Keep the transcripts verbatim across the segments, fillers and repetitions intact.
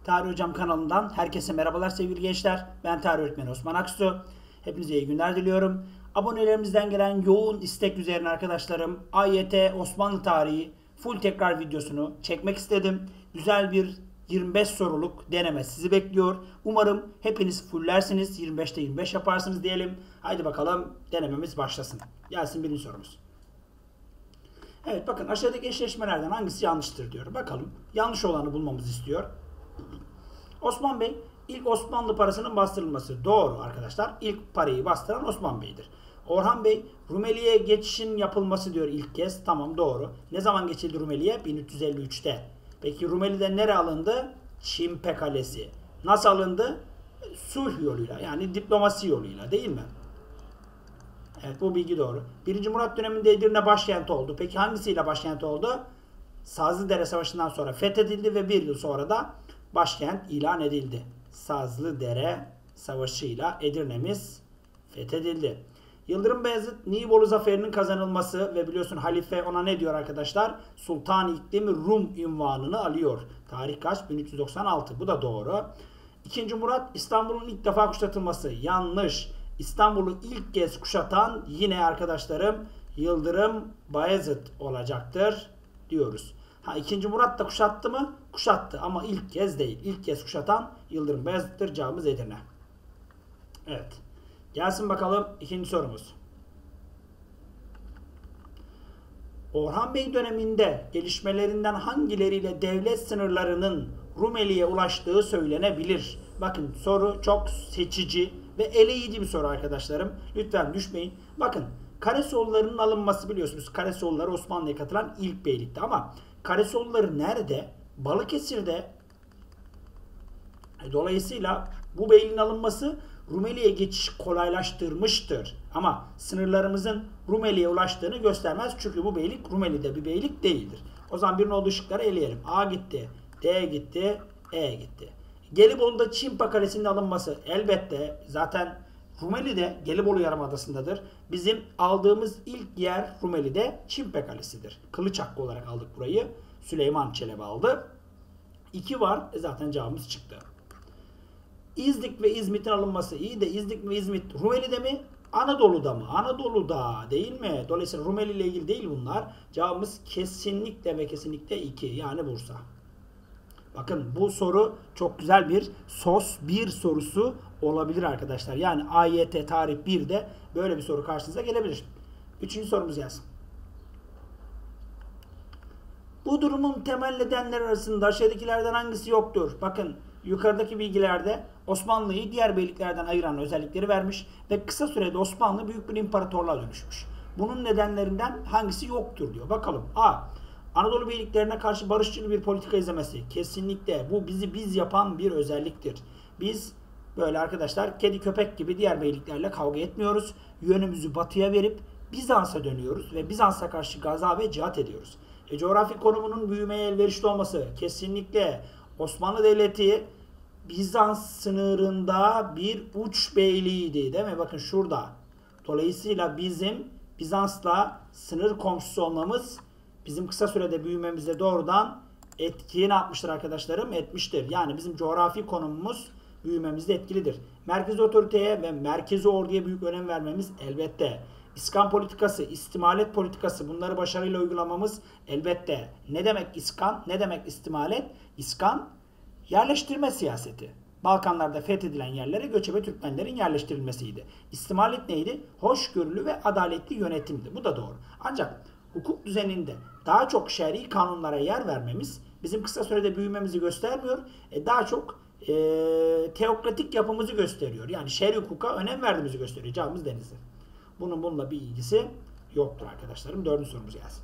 Tarih Hocam kanalından herkese merhabalar sevgili gençler. Ben tarih öğretmeni Osman Aksu. Hepinize iyi günler diliyorum. Abonelerimizden gelen yoğun istek üzerine arkadaşlarım A Y T Osmanlı tarihi full tekrar videosunu çekmek istedim. Güzel bir yirmi beş soruluk deneme sizi bekliyor. Umarım hepiniz fullersiniz. yirmi beşte yirmi beş yaparsınız diyelim. Haydi bakalım denememiz başlasın. Gelsin birinci sorumuz. Evet bakın aşağıdaki eşleşmelerden hangisi yanlıştır diyor. Bakalım yanlış olanı bulmamızı istiyor. Osman Bey ilk Osmanlı parasının bastırılması. Doğru arkadaşlar. İlk parayı bastıran Osman Bey'dir. Orhan Bey Rumeli'ye geçişin yapılması diyor ilk kez. Tamam doğru. Ne zaman geçildi Rumeli'ye? bin üç yüz elli üçte. Peki Rumeli'de nere alındı? Çimpe Kalesi. Nasıl alındı? Sulh yoluyla yani diplomasi yoluyla değil mi? Evet bu bilgi doğru. birinci. Murat döneminde Edirne başkent oldu. Peki hangisiyle başkent oldu? Sazlıdere Savaşı'ndan sonra fethedildi ve bir yıl sonra da başkent ilan edildi. Sazlıdere Savaşı'yla Edirne'miz fethedildi. Yıldırım Beyazıt Nibolu Zaferi'nin kazanılması ve biliyorsun halife ona ne diyor arkadaşlar? Sultan İklimi Rum unvanını alıyor. Tarih kaç? bin üç yüz doksan altı. Bu da doğru. ikinci. Murat İstanbul'un ilk defa kuşatılması. Yanlış. İstanbul'u ilk kez kuşatan yine arkadaşlarım Yıldırım Bayezid olacaktır diyoruz. Ha ikinci. Murat da kuşattı mı? Kuşattı ama ilk kez değil. İlk kez kuşatan Yıldırım Bayezid'dir. Cevabımız Edirne. Evet. Gelsin bakalım ikinci sorumuz. Orhan Bey döneminde gelişmelerinden hangileriyle devlet sınırlarının Rumeli'ye ulaştığı söylenebilir? Bakın soru çok seçici ve eleyici bir soru arkadaşlarım. Lütfen düşmeyin. Bakın Karasoğulları'nın alınması biliyorsunuz. Karasoğulları Osmanlı'ya katılan ilk beylikti ama Karasoğulları nerede? Balıkesir'de. Dolayısıyla bu beyliğin alınması Rumeli'ye geçiş kolaylaştırmıştır. Ama sınırlarımızın Rumeli'ye ulaştığını göstermez. Çünkü bu beylik Rumeli'de bir beylik değildir. O zaman birinin olduğu şıkları eleyelim. A gitti, D gitti, E gitti. Gelibolu'da Çimpe Kalesi'nin alınması elbette zaten Rumeli'de Gelibolu Yarımadası'ndadır. Bizim aldığımız ilk yer Rumeli'de Çimpe Kalesi'dir. Kılıç Hakkı olarak aldık burayı. Süleyman Çelebi aldı. iki var. E zaten cevabımız çıktı. İznik ve İzmit'in alınması. İyi de İznik ve İzmit Rumeli'de mi? Anadolu'da mı? Anadolu'da değil mi? Dolayısıyla Rumeli ile ilgili değil bunlar. Cevabımız kesinlikle ve kesinlikle iki. Yani Bursa. Bakın bu soru çok güzel bir sos bir sorusu olabilir arkadaşlar. Yani A Y T Tarih birde böyle bir soru karşınıza gelebilir. Üçüncü sorumuz gelsin. Bu durumun temel nedenleri arasında aşağıdakilerden hangisi yoktur? Bakın yukarıdaki bilgilerde Osmanlı'yı diğer beyliklerden ayıran özellikleri vermiş ve kısa sürede Osmanlı büyük bir imparatorluğa dönüşmüş. Bunun nedenlerinden hangisi yoktur diyor. Bakalım. A. Anadolu beyliklerine karşı barışçıl bir politika izlemesi. Kesinlikle bu bizi biz yapan bir özelliktir. Biz böyle arkadaşlar kedi köpek gibi diğer beyliklerle kavga etmiyoruz. Yönümüzü batıya verip Bizans'a dönüyoruz ve Bizans'a karşı gaza ve cihat ediyoruz. E, coğrafi konumunun büyümeye elverişli olması. Kesinlikle Osmanlı Devleti Bizans sınırında bir uç beyliğiydi değil mi? Bakın şurada. Dolayısıyla bizim Bizans'la sınır komşusu olmamız bizim kısa sürede büyümemize doğrudan etki ne yapmıştır arkadaşlarım? Etmiştir. Yani bizim coğrafi konumumuz büyümemizde etkilidir. Merkezi otoriteye ve merkezi orduya büyük önem vermemiz elbette. İskan politikası, istimalet politikası bunları başarıyla uygulamamız elbette. Ne demek iskan? Ne demek istimalet? İskan yerleştirme siyaseti. Balkanlarda fethedilen yerlere göçebe Türkmenlerin yerleştirilmesiydi. İstimalet neydi? Hoşgörülü ve adaletli yönetimdi. Bu da doğru. Ancak hukuk düzeninde daha çok şer'i kanunlara yer vermemiz bizim kısa sürede büyümemizi göstermiyor. E daha çok e, teokratik yapımızı gösteriyor. Yani şer'i hukuka önem verdiğimizi gösteriyor. Cevabımız Denizli. Bunun bununla bir ilgisi yoktur arkadaşlarım. Dördüncü sorumuz gelsin.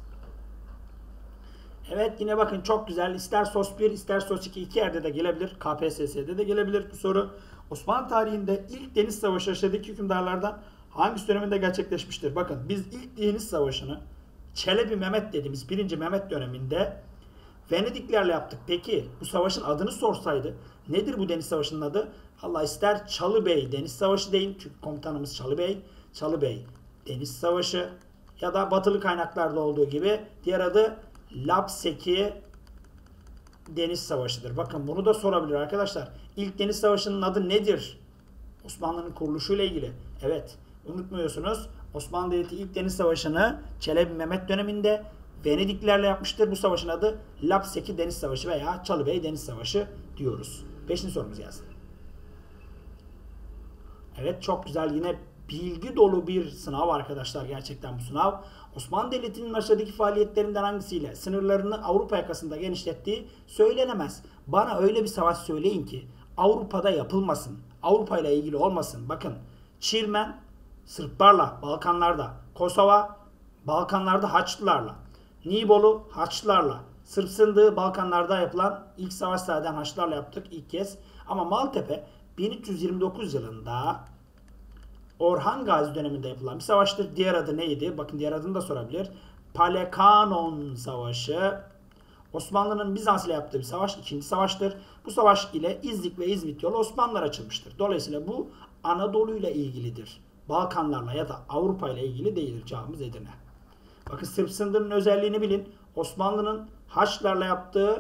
Evet yine bakın çok güzel. İster sos bir ister sos iki iki yerde de gelebilir. K P S S'de de gelebilir bu soru. Osmanlı tarihinde ilk deniz savaşı aşağıdaki hükümdarlardan hangisi döneminde gerçekleşmiştir? Bakın biz ilk deniz savaşını Çelebi Mehmet dediğimiz birinci Mehmet döneminde Venediklerle yaptık. Peki bu savaşın adını sorsaydı nedir bu deniz savaşının adı? Allah ister Çalıbey Deniz Savaşı deyin. Çünkü komutanımız Çalıbey. Çalıbey Deniz Savaşı ya da batılı kaynaklarda olduğu gibi diğer adı Lapseki Deniz Savaşı'dır. Bakın bunu da sorabilir arkadaşlar. İlk Deniz Savaşı'nın adı nedir? Osmanlı'nın kuruluşuyla ilgili. Evet, unutmuyorsunuz. Osmanlı Devleti ilk Deniz Savaşı'nı Çelebi Mehmet döneminde Venediklerle yapmıştır. Bu savaşın adı Lapseki Deniz Savaşı veya Çalıbey Deniz Savaşı diyoruz. Beşinci sorumuz gelsin. Evet, çok güzel, yine bilgi dolu bir sınav arkadaşlar, gerçekten bu sınav. Osmanlı Devleti'nin aşağıdaki faaliyetlerinden hangisiyle sınırlarını Avrupa yakasında genişlettiği söylenemez. Bana öyle bir savaş söyleyin ki Avrupa'da yapılmasın. Avrupa ile ilgili olmasın. Bakın, Çirmen Sırplarla Balkanlarda, Kosova Balkanlarda Haçlılarla, Nibolu Haçlılarla, Sırp Sındığı Balkanlarda yapılan ilk savaş zaten Haçlılarla yaptık ilk kez. Ama Maltepe bin üç yüz yirmi dokuz yılında Orhan Gazi döneminde yapılan bir savaştır. Diğer adı neydi? Bakın, diğer adını da sorabilir. Palekanon Savaşı. Osmanlı'nın Bizans ile yaptığı bir savaş, ikinci savaştır. Bu savaş ile İznik ve İzmit yolu Osmanlılar açılmıştır. Dolayısıyla bu Anadolu ile ilgilidir. Balkanlarla ya da Avrupa ile ilgili değildir. Cevabımız Edirne. Bakın, Sırp Sındırı'nın özelliğini bilin. Osmanlı'nın Haçlılarla yaptığı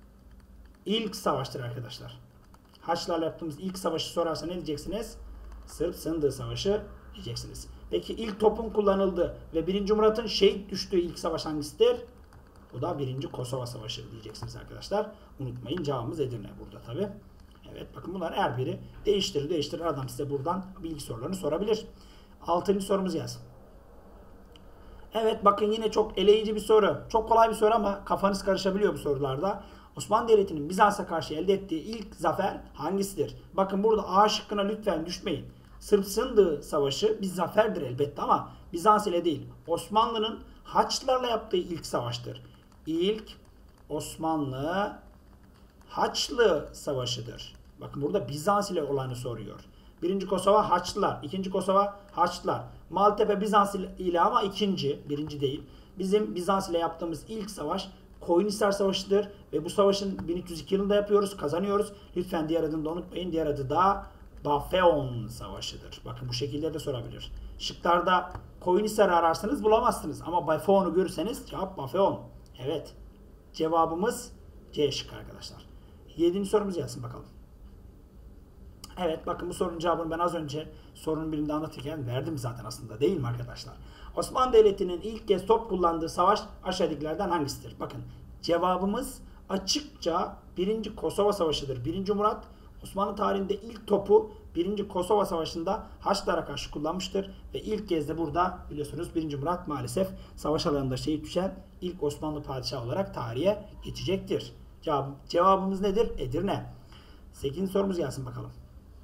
ilk savaştır arkadaşlar. Haçlılarla yaptığımız ilk savaşı sorarsa ne diyeceksiniz? Sırp Sındığı Savaşı diyeceksiniz. Peki ilk topun kullanıldığı ve birinci Murat'ın şehit düştüğü ilk savaş hangisidir? Bu da birinci Kosova Savaşı diyeceksiniz arkadaşlar. Unutmayın, cevabımız Edirne burada tabi. Evet, bakın bunlar her biri değiştirir değiştirir. Adam size buradan bilgi sorularını sorabilir. Altıncı sorumuz gelsin. Evet, bakın yine çok eleyici bir soru. Çok kolay bir soru ama kafanız karışabiliyor bu sorularda. Osmanlı Devleti'nin Bizans'a karşı elde ettiği ilk zafer hangisidir? Bakın, burada A şıkkına lütfen düşmeyin. Sırp Sındığı Savaşı bir zaferdir elbette ama Bizans ile değil. Osmanlı'nın Haçlılarla yaptığı ilk savaştır. İlk Osmanlı Haçlı Savaşı'dır. Bakın, burada Bizans ile olanı soruyor. Birinci Kosova Haçlılar, ikinci Kosova Haçlılar. Maltepe Bizans ile ama ikinci, birinci değil. Bizim Bizans ile yaptığımız ilk savaş Koyunhisar Savaşı'dır ve bu savaşın bin üç yüz iki yılında yapıyoruz, kazanıyoruz. Lütfen diğer adını da unutmayın. Diğer adı da Bafeon Savaşı'dır. Bakın, bu şekilde de sorabilir. Şıklarda Koyunhisar'ı ararsanız bulamazsınız ama Bafeon'u görürseniz cevap Bafeon. Evet, cevabımız C şıkkı arkadaşlar. Yedinci sorumuz gelsin bakalım. Evet, bakın bu sorunun cevabını ben az önce sorunun birinde anlatırken verdim zaten aslında, değil mi arkadaşlar? Osmanlı Devleti'nin ilk kez top kullandığı savaş aşağıdakilerden hangisidir? Bakın, cevabımız açıkça birinci Kosova Savaşı'dır. birinci Murat Osmanlı tarihinde ilk topu birinci Kosova Savaşı'nda Haçlılara karşı kullanmıştır ve ilk kez de burada biliyorsunuz birinci Murat maalesef savaş alanında şehit düşen ilk Osmanlı padişahı olarak tarihe geçecektir. Cevab, cevabımız nedir? Edirne. sekizinci sorumuz gelsin bakalım.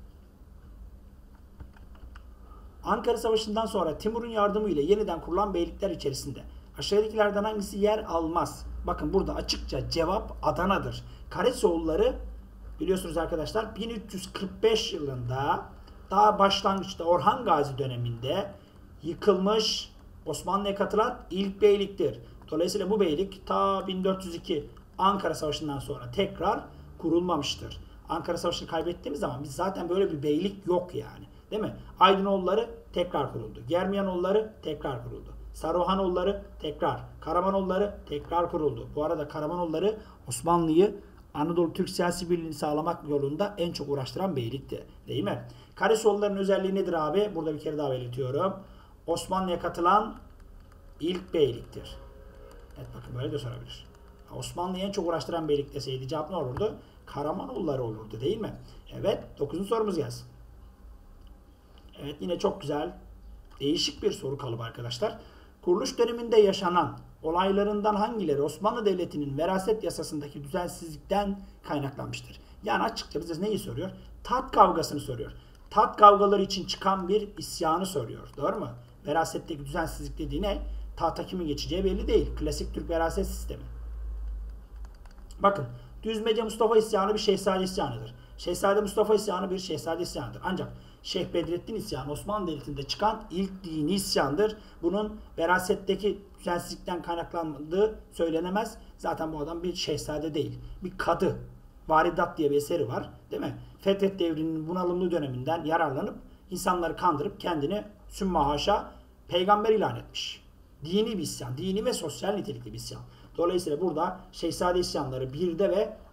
Ankara Savaşı'ndan sonra Timur'un yardımıyla yeniden kurulan beylikler içerisinde aşağıdakilerden hangisi yer almaz? Bakın, burada açıkça cevap Adana'dır. Karesoğulları biliyorsunuz arkadaşlar bin üç yüz kırk beş yılında daha başlangıçta Orhan Gazi döneminde yıkılmış, Osmanlı'ya katılan ilk beyliktir. Dolayısıyla bu beylik ta bin dört yüz iki Ankara Savaşı'ndan sonra tekrar kurulmamıştır. Ankara Savaşı'nı kaybettiğimiz zaman biz zaten böyle bir beylik yok yani. Değil mi? Aydınoğulları tekrar kuruldu. Germiyanoğulları tekrar kuruldu. Saruhanoğulları tekrar. Karamanoğulları tekrar kuruldu. Bu arada Karamanoğulları Osmanlı'yı Anadolu Türk siyasi birliğini sağlamak yolunda en çok uğraştıran beylikti. Değil mi? Karesoğulların özelliği nedir abi? Burada bir kere daha belirtiyorum. Osmanlı'ya katılan ilk beyliktir. Evet, bakın böyle de sorabilir. Osmanlı'yı en çok uğraştıran beylik deseydi cevap ne olurdu? Karamanoğulları olurdu, değil mi? Evet, dokuzuncu sorumuz gelsin. Evet, yine çok güzel, değişik bir soru kalıbı arkadaşlar. Kuruluş döneminde yaşanan olaylarından hangileri Osmanlı Devleti'nin veraset yasasındaki düzensizlikten kaynaklanmıştır? Yani açıkça bize neyi soruyor? Tat kavgasını soruyor. Tat kavgaları için çıkan bir isyanı soruyor. Doğru mu? Verasetteki düzensizlik dediği ne? Tahta kimin geçeceği belli değil. Klasik Türk veraset sistemi. Bakın, Düzmece Mustafa isyanı bir şehzade isyanıdır. Şehzade Mustafa isyanı bir şehzade isyanıdır. Ancak Şeyh Bedrettin isyanı Osmanlı Devleti'nde çıkan ilk dini isyandır. Bunun verasetteki düzensizlikten kaynaklandığı söylenemez. Zaten bu adam bir şehzade değil. Bir kadı. Varidat diye bir eseri var. Değil mi? Fetret devrinin bunalımlı döneminden yararlanıp insanları kandırıp kendini sümme haşa peygamber ilan etmiş. Dini bir isyan. Dini ve sosyal nitelikli bir isyan. Dolayısıyla burada şehzade isyanları birde ve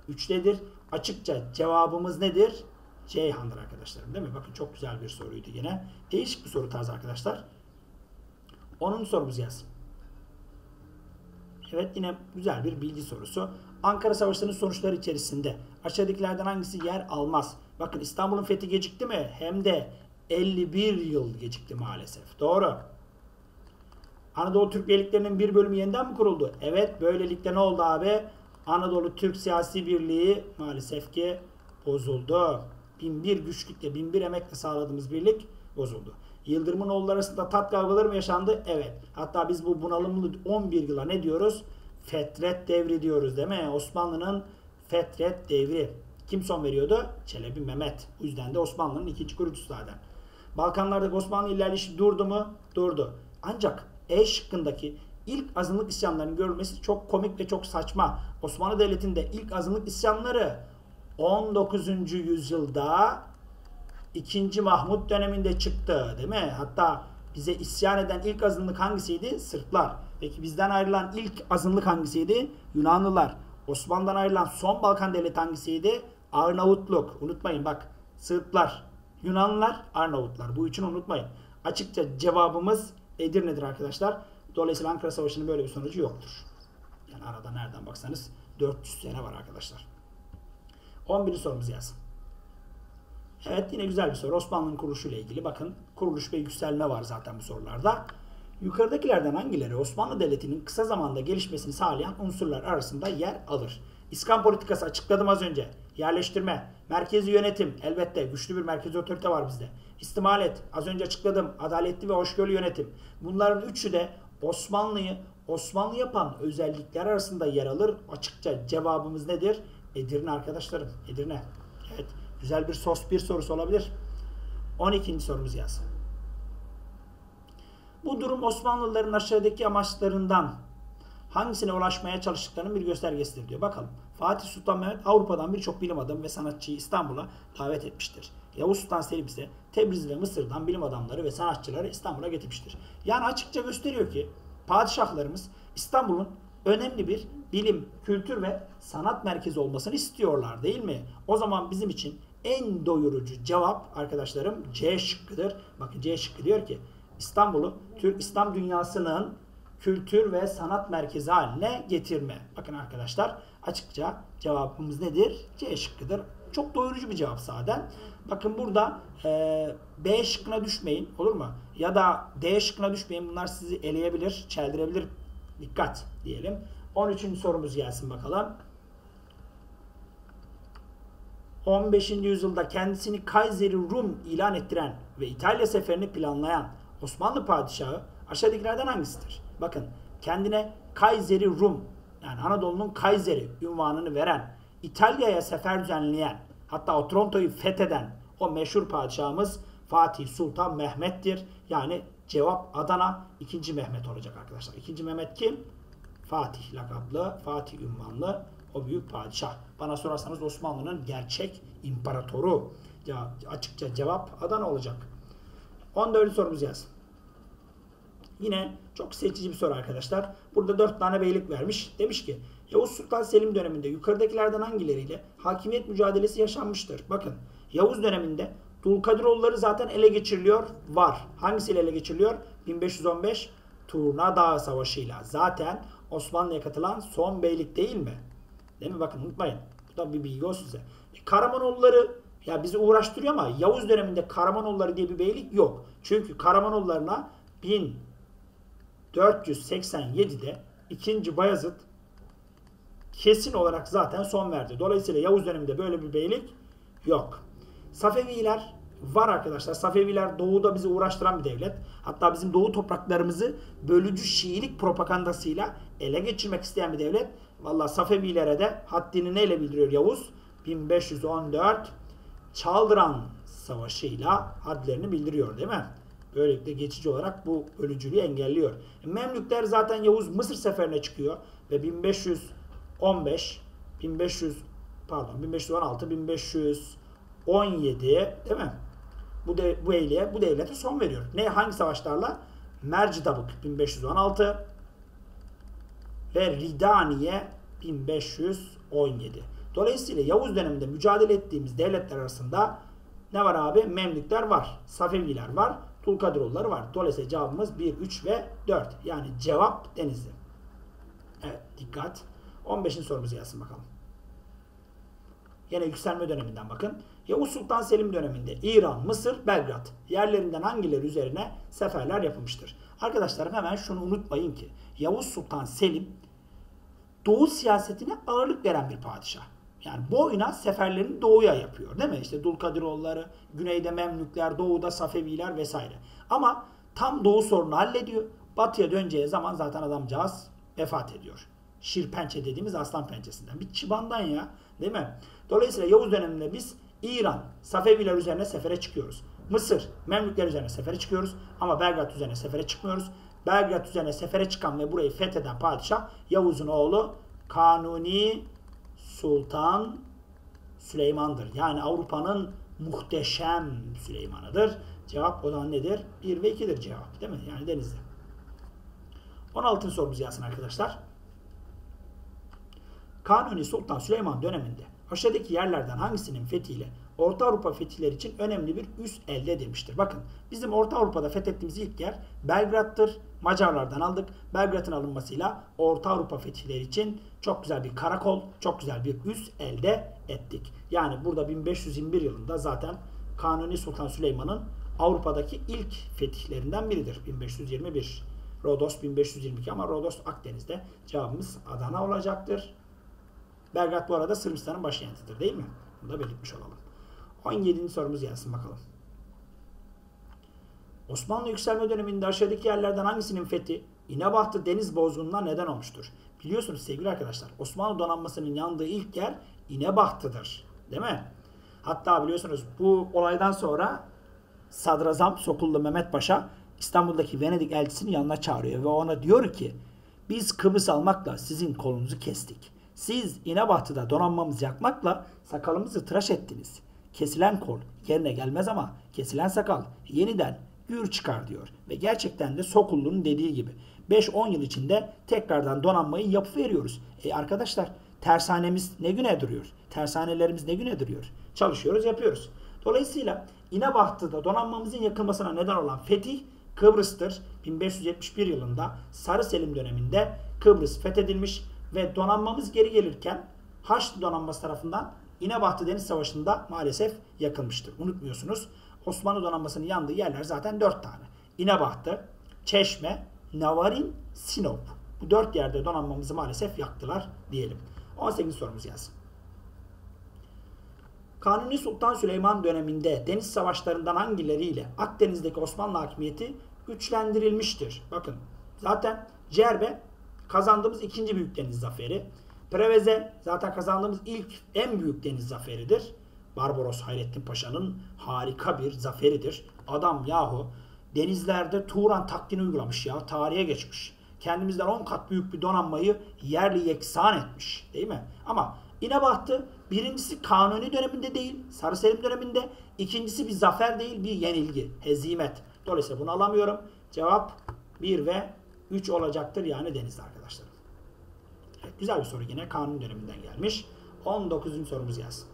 üçtedir. Açıkça cevabımız nedir? Ceyhan'dır arkadaşlarım, değil mi? Bakın çok güzel bir soruydu yine. Değişik bir soru tarzı arkadaşlar. onuncu sorumuz gelsin. Evet, yine güzel bir bilgi sorusu. Ankara Savaşı'nın sonuçları içerisinde aşağıdakilerden hangisi yer almaz? Bakın İstanbul'un fethi gecikti mi? Hem de elli bir yıl gecikti maalesef. Doğru. Anadolu Türk Beyliklerinin bir bölümü yeniden mi kuruldu? Evet, böylelikle ne oldu abi? Anadolu Türk Siyasi Birliği maalesef ki bozuldu. bin bir güçlükle, bin bir emekle sağladığımız birlik bozuldu. Yıldırım'ın oğulları arasında tat kavgaları mı yaşandı? Evet. Hatta biz bu bunalımlı on bir yıla ne diyoruz? Fetret devri diyoruz, değil mi? Osmanlı'nın Fetret devri. Kim son veriyordu? Çelebi Mehmet. Bu yüzden de Osmanlı'nın ikinci kurucusu zaten. Balkanlardaki Osmanlı ilerleyişi durdu mu? Durdu. Ancak E şıkkındaki ilk azınlık isyanlarının görülmesi çok komik ve çok saçma. Osmanlı Devleti'nde ilk azınlık isyanları on dokuzuncu yüzyılda ikinci. Mahmut döneminde çıktı, değil mi? Hatta bize isyan eden ilk azınlık hangisiydi? Sırplar. Peki bizden ayrılan ilk azınlık hangisiydi? Yunanlılar. Osmanlı'dan ayrılan son Balkan devleti hangisiydi? Arnavutluk. Unutmayın bak. Sırplar, Yunanlılar, Arnavutlar. Bu üçünü unutmayın. Açıkça cevabımız Edirne'dir arkadaşlar. Dolayısıyla Ankara Savaşı'nın böyle bir sonucu yoktur. Yani arada nereden baksanız dört yüz sene var arkadaşlar. on birinci sorumuz gelsin. Evet, yine güzel bir soru. Osmanlı'nın kuruluşu ile ilgili. Bakın, kuruluş ve yükselme var zaten bu sorularda. Yukarıdakilerden hangileri Osmanlı Devleti'nin kısa zamanda gelişmesini sağlayan unsurlar arasında yer alır? İskan politikası açıkladım az önce. Yerleştirme, merkezi yönetim, elbette güçlü bir merkezi otorite var bizde. İstimalet, az önce açıkladım. Adaletli ve hoşgörülü yönetim. Bunların üçü de Osmanlı'yı Osmanlı yapan özellikler arasında yer alır. Açıkça cevabımız nedir? Edirne arkadaşlarım. Edirne. Evet. Güzel bir sos bir sorusu olabilir. on ikinci sorumuz gelsin. Bu durum Osmanlılıların aşağıdaki amaçlarından hangisine ulaşmaya çalıştıklarının bir göstergesidir diyor. Bakalım. Fatih Sultan Mehmet Avrupa'dan birçok bilim adamı ve sanatçıyı İstanbul'a davet etmiştir. Yavuz Sultan Selim ise Tebriz ve Mısır'dan bilim adamları ve sanatçıları İstanbul'a getirmiştir. Yani açıkça gösteriyor ki padişahlarımız İstanbul'un önemli bir bilim, kültür ve sanat merkezi olmasını istiyorlar, değil mi? O zaman bizim için en doyurucu cevap arkadaşlarım C şıkkıdır. Bakın C şıkkı diyor ki İstanbul'u Türk İslam dünyasının kültür ve sanat merkezi haline getirme. Bakın arkadaşlar, açıkça cevabımız nedir? C şıkkıdır. Çok doyurucu bir cevap zaten. Bakın burada e, B şıkkına düşmeyin, olur mu? Ya da D şıkkına düşmeyin. Bunlar sizi eleyebilir, çeldirebilir. Dikkat diyelim. on üçüncü sorumuz gelsin bakalım. on beşinci yüzyılda kendisini Kayseri Rum ilan ettiren ve İtalya seferini planlayan Osmanlı padişahı aşağıdakilerden hangisidir? Bakın, kendine Kayseri Rum, yani Anadolu'nun Kayseri unvanını veren, İtalya'ya sefer düzenleyen, hatta Otranto'yu fetheden o meşhur padişahımız Fatih Sultan Mehmet'tir. Yani cevap Adana, ikinci Mehmet olacak arkadaşlar. İkinci Mehmet kim? Fatih lakaplı, Fatih unvanlı o büyük padişah. Bana sorarsanız Osmanlı'nın gerçek imparatoru. Ya, açıkça cevap Adana olacak. on dördüncü sorumuz gelsin. Yine çok seçici bir soru arkadaşlar. Burada dört tane beylik vermiş. Demiş ki Yavuz Sultan Selim döneminde yukarıdakilerden hangileriyle hakimiyet mücadelesi yaşanmıştır? Bakın, Yavuz döneminde Dulkadiroğulları zaten ele geçiriliyor. Var. Hangisiyle ele geçiriliyor? bin beş yüz on beş Turna Dağı Savaşı'yla. Zaten Osmanlı'ya katılan son beylik değil mi? Değil mi? Bakın unutmayın. Bu da bir bilgi olsun size. E, Karamanoğulları ya bizi uğraştırıyor ama Yavuz döneminde Karamanoğulları diye bir beylik yok. Çünkü Karamanoğullarına bin dört yüz seksen yedi'de ikinci. Bayezid kesin olarak zaten son verdi. Dolayısıyla Yavuz döneminde böyle bir beylik yok. Safeviler var arkadaşlar. Safeviler doğuda bizi uğraştıran bir devlet. Hatta bizim doğu topraklarımızı bölücü Şiilik propagandasıyla ele geçirmek isteyen bir devlet. Vallahi Safevilere de haddini neyle bildiriyor Yavuz? bin beş yüz on dört Çaldıran Savaşı'yla hadlerini bildiriyor, değil mi? Böylelikle geçici olarak bu bölücülüğü engelliyor. Memlükler zaten Yavuz Mısır seferine çıkıyor ve bin beş yüz on beş bin beş yüz pardon bin beş yüz on altı bin beş yüz on yedi değil mi? Bu de, bu eyleye, bu devlete son veriyor. Ne hangi savaşlarla? Mercidabık bin beş yüz on altı ve Ridaniye bin beş yüz on yedi. Dolayısıyla Yavuz döneminde mücadele ettiğimiz devletler arasında ne var abi? Memlükler var. Safeviler var. Dulkadiroğulları var. Dolayısıyla cevabımız bir, üç ve dört. Yani cevap Denizli. Evet, dikkat. on beşinci sorumuz gelsin bakalım. Yine yükselme döneminden bakın. Yavuz Sultan Selim döneminde İran, Mısır, Belgrad yerlerinden hangileri üzerine seferler yapılmıştır? Arkadaşlarım hemen şunu unutmayın ki Yavuz Sultan Selim Doğu siyasetine ağırlık veren bir padişah. Yani boyuna seferlerini doğuya yapıyor değil mi? İşte Dulkadiroğulları, güneyde Memlükler, doğuda Safeviler vesaire. Ama tam doğu sorunu hallediyor. Batıya döneceği zaman zaten adamcağız vefat ediyor. Şirpençe dediğimiz aslan pençesinden. Bir çıbandan ya değil mi? Dolayısıyla Yavuz döneminde biz İran, Safeviler üzerine sefere çıkıyoruz. Mısır, Memlükler üzerine sefere çıkıyoruz. Ama Belgrad üzerine sefere çıkmıyoruz. Belgrad üzerine sefere çıkan ve burayı fetheden padişah Yavuz'un oğlu Kanuni Sultan Süleyman'dır. Yani Avrupa'nın muhteşem Süleyman'ıdır. Cevap o zaman nedir? bir ve ikidir cevap. Değil mi? Yani Denizli. on altıncı sorumuz gelsin arkadaşlar. Kanuni Sultan Süleyman döneminde aşağıdaki yerlerden hangisinin fethiyle Orta Avrupa fetihleri için önemli bir üs elde edilmiştir? Bakın bizim Orta Avrupa'da fethettiğimiz ilk yer Belgrad'tır. Macarlardan aldık. Belgrad'ın alınmasıyla Orta Avrupa fetihleri için çok güzel bir karakol, çok güzel bir üs elde ettik. Yani burada bin beş yüz yirmi bir yılında zaten Kanuni Sultan Süleyman'ın Avrupa'daki ilk fetihlerinden biridir. bin beş yüz yirmi bir. Rodos bin beş yüz yirmi iki ama Rodos Akdeniz'de. Cevabımız Adana olacaktır. Belgrad bu arada Sırbistan'ın başkentidir değil mi? Bunu da belirtmiş olalım. on yedinci sorumuz gelsin bakalım. Osmanlı yükselme döneminde aşağıdaki yerlerden hangisinin fethi İnebahtı deniz bozgununa neden olmuştur? Biliyorsunuz sevgili arkadaşlar Osmanlı donanmasının yandığı ilk yer İnebahtı'dır. Değil mi? Hatta biliyorsunuz bu olaydan sonra Sadrazam Sokullu Mehmet Paşa İstanbul'daki Venedik elçisini yanına çağırıyor ve ona diyor ki biz Kıbrıs almakla sizin kolunuzu kestik. Siz İnebahtı'da donanmamızı yakmakla sakalımızı tıraş ettiniz. Kesilen kol yerine gelmez ama kesilen sakal yeniden gür çıkar diyor. Ve gerçekten de Sokullu'nun dediği gibi beş on yıl içinde tekrardan donanmayı yapıveriyoruz. E arkadaşlar tersanemiz ne güne duruyor? Tersanelerimiz ne güne duruyor? Çalışıyoruz, yapıyoruz. Dolayısıyla İnebahtı'da donanmamızın yakılmasına neden olan fetih Kıbrıs'tır. bin beş yüz yetmiş bir yılında Sarı Selim döneminde Kıbrıs fethedilmiş ve donanmamız geri gelirken Haçlı donanması tarafından İnebahtı Deniz Savaşı'nda maalesef yakılmıştır. Unutmuyorsunuz. Osmanlı donanmasının yandığı yerler zaten dört tane. İnebahtı, Çeşme, Navarin, Sinop. Bu dört yerde donanmamızı maalesef yaktılar diyelim. on sekizinci sorumuz gelsin. Kanuni Sultan Süleyman döneminde deniz savaşlarından hangileriyle Akdeniz'deki Osmanlı hakimiyeti güçlendirilmiştir? Bakın zaten Cerbe kazandığımız ikinci büyük deniz zaferi. Preveze zaten kazandığımız ilk en büyük deniz zaferidir. Barbaros Hayrettin Paşa'nın harika bir zaferidir. Adam yahu denizlerde Turan taktiğini uygulamış ya. Tarihe geçmiş. Kendimizden on kat büyük bir donanmayı yerli yeksan etmiş. Değil mi? Ama İnebahtı birincisi Kanuni döneminde değil, Sarı Selim döneminde. İkincisi bir zafer değil, bir yenilgi, hezimet. Dolayısıyla bunu alamıyorum. Cevap bir ve üç olacaktır yani denizde arkadaşlar. Evet, güzel bir soru yine Kanuni döneminden gelmiş. on dokuzuncu sorumuz gelsin.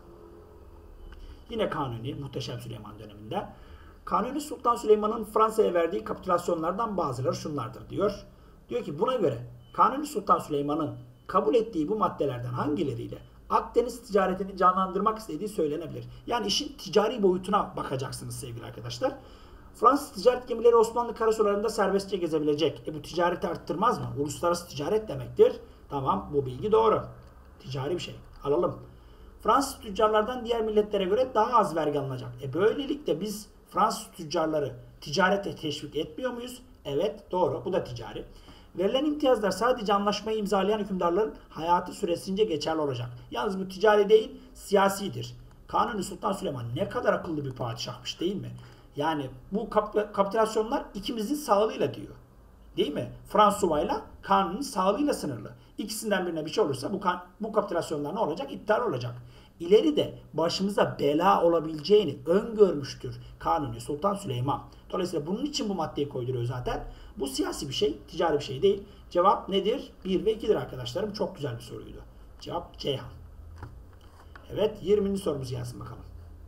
Yine Kanuni, Muhteşem Süleyman döneminde. Kanuni Sultan Süleyman'ın Fransa'ya verdiği kapitülasyonlardan bazıları şunlardır diyor. Diyor ki buna göre Kanuni Sultan Süleyman'ın kabul ettiği bu maddelerden hangileriyle Akdeniz ticaretini canlandırmak istediği söylenebilir. Yani işin ticari boyutuna bakacaksınız sevgili arkadaşlar. Fransız ticaret gemileri Osmanlı karasularında serbestçe gezebilecek. E bu ticareti arttırmaz mı? Uluslararası ticaret demektir. Tamam, bu bilgi doğru. Ticari bir şey. Alalım. Fransız tüccarlardan diğer milletlere göre daha az vergi alınacak. E böylelikle biz Fransız tüccarları ticarete teşvik etmiyor muyuz? Evet, doğru. Bu da ticari. Verilen imtiyazlar sadece anlaşmayı imzalayan hükümdarların hayatı süresince geçerli olacak. Yalnız bu ticari değil, siyasidir. Kanuni Sultan Süleyman ne kadar akıllı bir padişahmış değil mi? Yani bu kap kapitülasyonlar ikimizin sağlığıyla diyor. Değil mi? Fransuva'yla Kanuni'nin sağlığıyla sınırlı. İkisinden birine bir şey olursa bu, bu kapitülasyonlar ne olacak? İptal olacak. İleride başımıza bela olabileceğini öngörmüştür Kanuni Sultan Süleyman. Dolayısıyla bunun için bu maddeyi koyduruyor zaten. Bu siyasi bir şey, ticari bir şey değil. Cevap nedir? bir ve ikidir arkadaşlarım. Çok güzel bir soruydu. Cevap Ceyhan. Evet, yirminci sorumuz gelsin bakalım.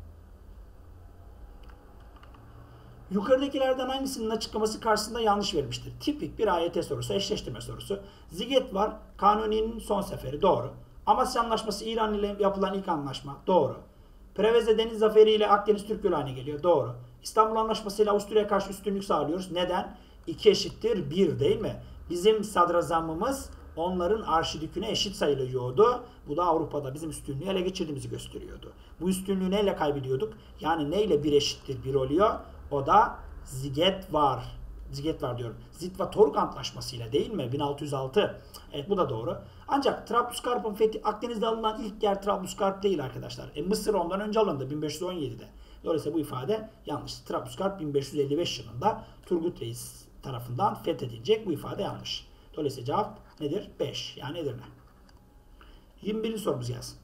Yukarıdakilerden hangisinin açıklaması karşısında yanlış verilmiştir? Tipik bir A Y T sorusu, eşleştirme sorusu. Ziget var, Kanuni'nin son seferi, doğru. Amasya Anlaşması İran ile yapılan ilk anlaşma, doğru. Preveze Deniz Zaferi ile Akdeniz Türk Gölü haline geliyor, doğru. İstanbul Anlaşması ile Avusturya'ya karşı üstünlük sağlıyoruz. Neden? iki eşittir bir değil mi? Bizim sadrazamımız onların arşidüküne eşit sayılıyordu. Bu da Avrupa'da bizim üstünlüğü ele geçirdiğimizi gösteriyordu. Bu üstünlüğü neyle kaybediyorduk? Yani neyle bir eşittir bir oluyor? O da Ziget var. Ziget var diyorum. Zitva-Toruk Antlaşması ile değil mi? bin altı yüz altı. Evet, bu da doğru. Ancak Trablusgarp'ın fethi Akdeniz'de alınan ilk yer Trablusgarp değil arkadaşlar. E, Mısır ondan önce alındı bin beş yüz on yedide. Dolayısıyla bu ifade yanlış. Trablusgarp bin beş yüz elli beş yılında Turgut Reis tarafından fethedilecek. Bu ifade yanlış. Dolayısıyla cevap nedir? beş. Yani Edirne. yirmi birinci sorumuz gelsin.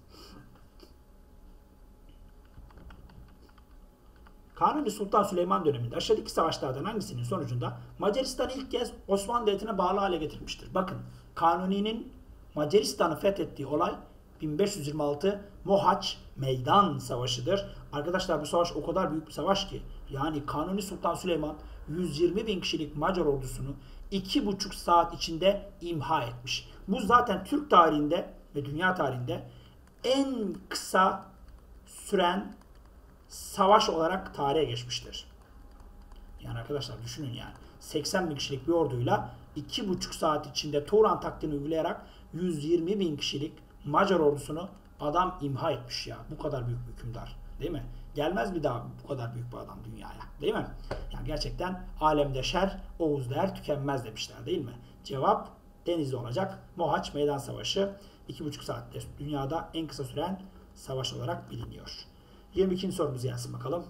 Kanuni Sultan Süleyman döneminde aşağıdaki savaşlardan hangisinin sonucunda Macaristan ilk kez Osmanlı Devleti'ne bağlı hale getirilmiştir? Bakın, Kanuni'nin Macaristan'ı fethettiği olay bin beş yüz yirmi altı Mohaç Meydan Savaşı'dır. Arkadaşlar bu savaş o kadar büyük bir savaş ki, yani Kanuni Sultan Süleyman yüz yirmi bin kişilik Macar ordusunu iki buçuk saat içinde imha etmiş. Bu zaten Türk tarihinde ve dünya tarihinde en kısa süren savaş olarak tarihe geçmiştir. Yani arkadaşlar düşünün yani. seksen bin kişilik bir orduyla iki buçuk saat içinde Turan taktiğini uygulayarak yüz yirmi bin kişilik Macar ordusunu adam imha etmiş ya. Bu kadar büyük bir hükümdar. Değil mi? Gelmez bir daha bu kadar büyük bir adam dünyaya. Değil mi? Yani gerçekten alemde şer, Oğuz der tükenmez demişler değil mi? Cevap Denizli olacak. Mohaç Meydan Savaşı iki buçuk saatte dünyada en kısa süren savaş olarak biliniyor. yirmi ikinci sorumuz gelsin bakalım.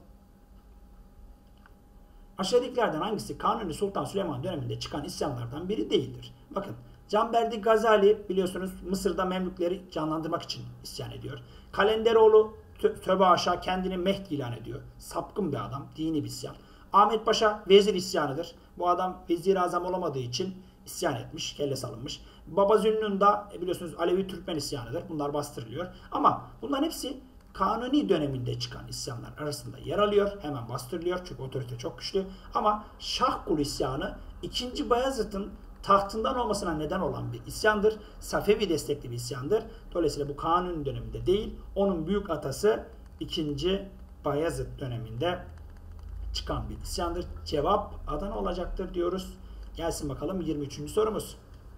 Aşağıdakilerden hangisi Kanuni Sultan Süleyman döneminde çıkan isyanlardan biri değildir? Bakın, Canberdi Gazali biliyorsunuz Mısır'da Memlükleri canlandırmak için isyan ediyor. Kalenderoğlu tövbe aşağı kendini Mehdi ilan ediyor. Sapkın bir adam, dini bir isyan. Ahmet Paşa vezir isyanıdır. Bu adam vezir-i azam olamadığı için isyan etmiş, kellesi alınmış. Baba Zünnun da biliyorsunuz Alevi Türkmen isyanıdır. Bunlar bastırılıyor. Ama bunların hepsi Kanuni döneminde çıkan isyanlar arasında yer alıyor. Hemen bastırılıyor çünkü otorite çok güçlü. Ama Şahkul isyanı ikinci. Bayezid'in tahtından olmasına neden olan bir isyandır. Safevi destekli bir isyandır. Dolayısıyla bu Kanuni döneminde değil, onun büyük atası ikinci. Bayezid döneminde çıkan bir isyandır. Cevap Adana olacaktır diyoruz. Gelsin bakalım yirmi üçüncü sorumuz.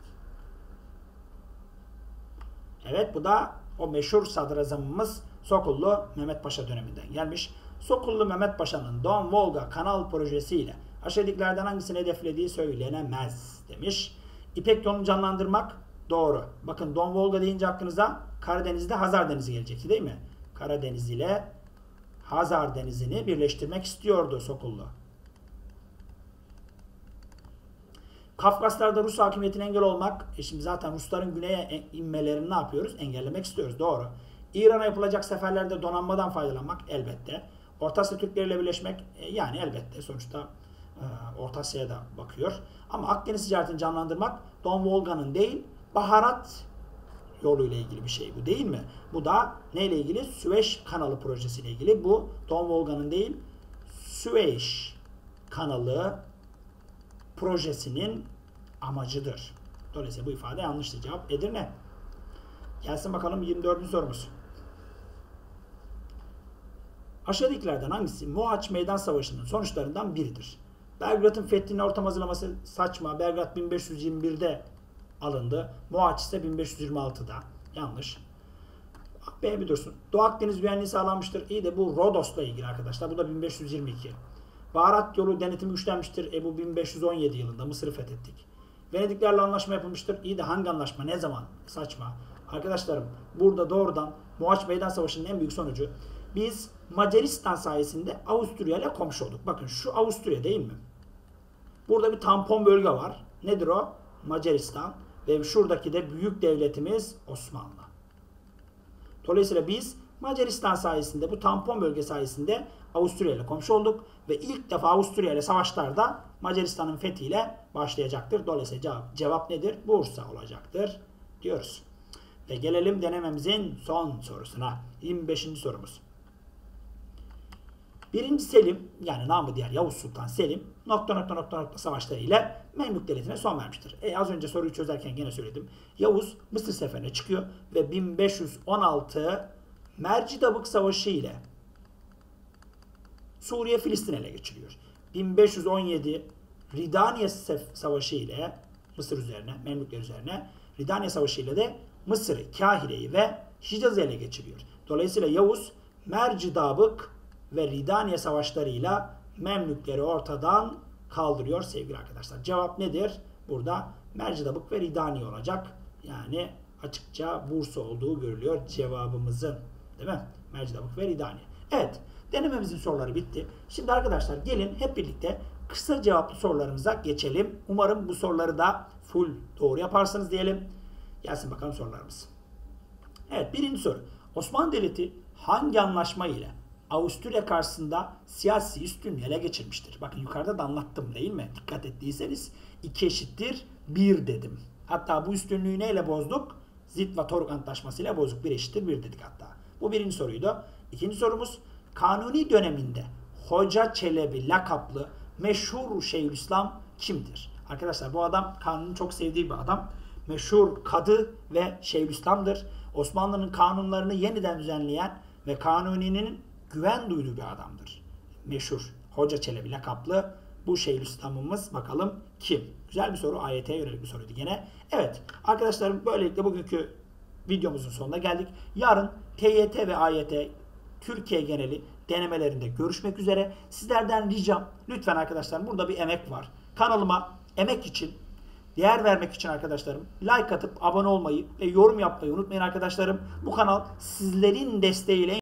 Evet, bu da o meşhur sadrazamımız Sokullu Mehmet Paşa döneminden gelmiş. Sokullu Mehmet Paşa'nın Don Volga kanal projesiyle aşağıdakilerden hangisini hedeflediği söylenemez demiş. İpek yolunu canlandırmak doğru. Bakın, Don Volga deyince aklınıza Karadeniz'de Hazar Denizi gelecekti değil mi? Karadeniz ile Hazar Denizi'ni birleştirmek istiyordu Sokullu. Kafkaslar'da Rus hakimiyetine engel olmak, e şimdi zaten Rusların güneye inmelerini ne yapıyoruz? Engellemek istiyoruz. Doğru. İran'a yapılacak seferlerde donanmadan faydalanmak elbette. Orta Asya Türkleriyle birleşmek e, yani elbette. Sonuçta e, Orta Asya'ya da bakıyor. Ama Akdeniz ticaretini canlandırmak Don Volga'nın değil, baharat yoluyla ilgili bir şey bu değil mi? Bu da neyle ilgili? Süveyş kanalı projesiyle ilgili. Bu Don Volga'nın değil, Süveyş kanalı projesinin amacıdır. Dolayısıyla bu ifade yanlıştır. Cevap Edirne. Gelsin bakalım yirmi dördüncü sorumuz. Aşağıdakilerden hangisi Mohaç Meydan Savaşı'nın sonuçlarından biridir? Belgrad'ın fethine ortam hazırlaması saçma. Belgrad bin beş yüz yirmi birde alındı. Mohaç ise bin beş yüz yirmi altıda. Yanlış. B bir dursun. Doğu Akdeniz güvenliği sağlanmıştır. İyi de bu Rodos'la ilgili arkadaşlar. Bu da bin beş yüz yirmi iki. Baharat yolu denetimi güçlenmiştir. E bu bin beş yüz on yedi yılında Mısır'ı fethettik. Venediklerle anlaşma yapılmıştır. İyi de hangi anlaşma? Ne zaman? Saçma. Arkadaşlarım, burada doğrudan Mohaç Meydan Savaşı'nın en büyük sonucu, biz Macaristan sayesinde Avusturya ile komşu olduk. Bakın, şu Avusturya değil mi? Burada bir tampon bölge var. Nedir o? Macaristan. Ve şuradaki de büyük devletimiz Osmanlı. Dolayısıyla biz Macaristan sayesinde, bu tampon bölge sayesinde Avusturya ile komşu olduk ve ilk defa Avusturya ile savaşlarda Macaristan'ın fethiyle başlayacaktır. Dolayısıyla cevap, cevap nedir? Bursa olacaktır diyoruz. Ve gelelim denememizin son sorusuna. yirmi beşinci sorumuz. Birinci Selim, yani namı diğer Yavuz Sultan Selim nokta nokta nokta nokta savaşlarıyla Memlük Devleti'ne son vermiştir. E, az önce soruyu çözerken gene söyledim. Yavuz Mısır seferine çıkıyor ve bin beş yüz on altı Mercidabık Savaşı ile Suriye Filistin ele geçiriyor. bin beş yüz on yedi Ridaniye Savaşı ile Mısır üzerine, Memlükler üzerine, Ridaniye Savaşı ile de Mısır'ı, Kahire'yi ve Hicaz'ı ele geçiriyor. Dolayısıyla Yavuz Mercidabık ve Ridaniye savaşlarıyla Memlükleri ortadan kaldırıyor sevgili arkadaşlar. Cevap nedir? Burada Mercidabık ve Ridaniye olacak. Yani açıkça Bursa olduğu görülüyor cevabımızın. Değil mi? Mercidabık ve Ridaniye. Evet. Denememizin soruları bitti. Şimdi arkadaşlar gelin hep birlikte kısa cevaplı sorularımıza geçelim. Umarım bu soruları da full doğru yaparsınız diyelim. Gelsin bakalım sorularımız. Evet, birinci soru. Osmanlı Devleti hangi anlaşma ile Avusturya karşısında siyasi üstünlüğü ele geçirmiştir? Bakın yukarıda da anlattım değil mi? Dikkat ettiyseniz iki eşittir bir dedim. Hatta bu üstünlüğü neyle bozduk? Zitva-Toruk Antlaşması ile bozduk. bir eşittir bir dedik hatta. Bu birinci soruydu. İkinci sorumuz. Kanuni döneminde Hoca Çelebi lakaplı meşhur Şeyhülislam kimdir? Arkadaşlar bu adam Kanuni'nin çok sevdiği bir adam. Meşhur kadı ve Şeyhülislam'dır. Osmanlı'nın kanunlarını yeniden düzenleyen ve Kanuni'nin güven duyduğu bir adamdır. Meşhur Hoca Çelebi lakaplı bu Şeyhülislam'ımız bakalım kim? Güzel bir soru. A Y T'ye yönelik bir soruydu gene. Evet arkadaşlarım, böylelikle bugünkü videomuzun sonuna geldik. Yarın T Y T ve A Y T Türkiye geneli denemelerinde görüşmek üzere. Sizlerden ricam, lütfen arkadaşlar, burada bir emek var. Kanalıma emek için, değer vermek için arkadaşlarım like atıp abone olmayı ve yorum yapmayı unutmayın arkadaşlarım. Bu kanal sizlerin desteğiyle